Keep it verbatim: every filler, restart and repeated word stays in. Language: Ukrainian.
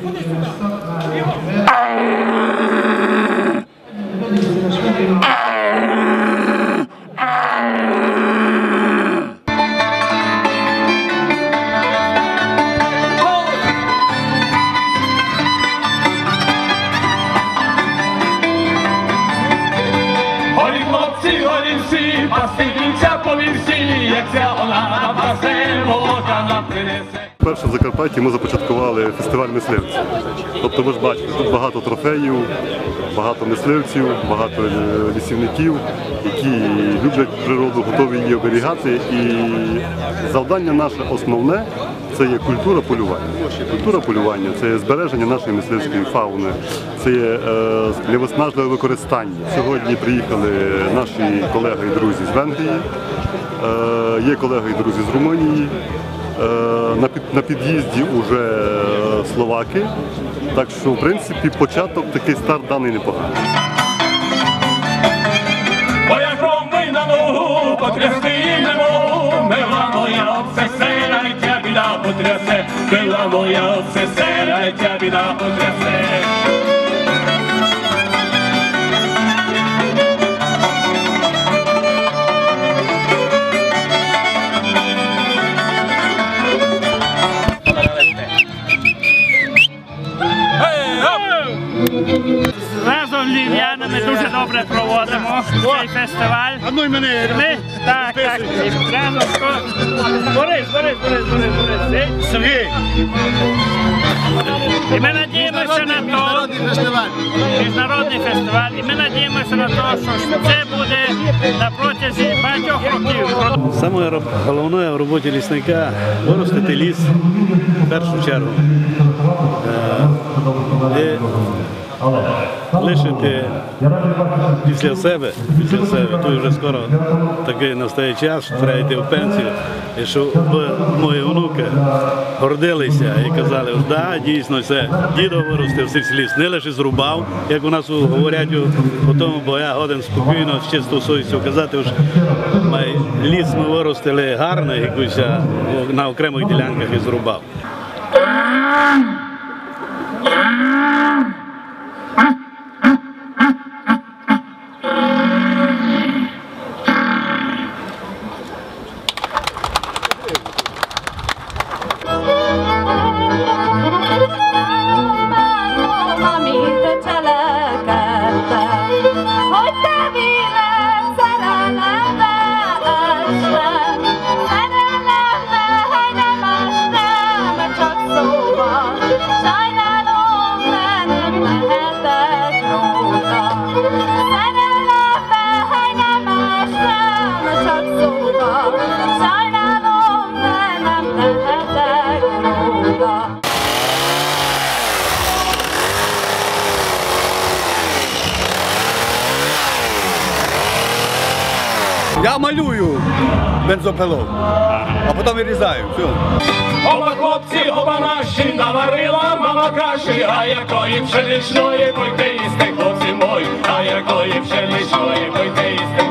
Перше в Закарпатті ми започаткували фестиваль мисливців. Тобто ви ж бачите, тут багато трофеїв, багато мисливців, багато лісівників, які люблять природу, готові її оберігати. І завдання наше основне – це є культура полювання. Культура полювання – це є збереження нашої мисливської фауни, це є е, невиснажливе використання. Сьогодні приїхали наші колеги і друзі з Венгрії, е, є колеги і друзі з Румунії, е, на під'їзді вже словаки, так що, в принципі, початок, такий старт даний непоганий. Byla moja obsesera, tě vida potrese. Разом з львів'янами дуже добре проводимо цей фестиваль. А ну й мене! Ми, так, так, разом з Борис, Борис, Борис, Борис, Борис. Сергій! І ми надіємося на то, міжнародний фестиваль, і ми надіємося на те, що це буде на протязі багатьох років. Саме головне в роботі лісника – виростити ліс в першу чергу. І лишити після себе, після себе, то вже скоро такий настає час, що треба йти в пенсію, і щоб мої онуки гордилися і казали, що да, дійсно це дідо виростив цей ліс, не лише зрубав, як у нас говорять у тому, бо я годен спокійно, з чистою совістю казати, що ліс ми виростили гарно, якусь на окремих ділянках і зрубав. Я малюю бензопилою, а потім вирізаю. Все. Оба хлопці, оба наші, наварила мама каші, а якої пшеничної, пойте їсти, хлопці мої, а якої пшеничної, пойте їсти.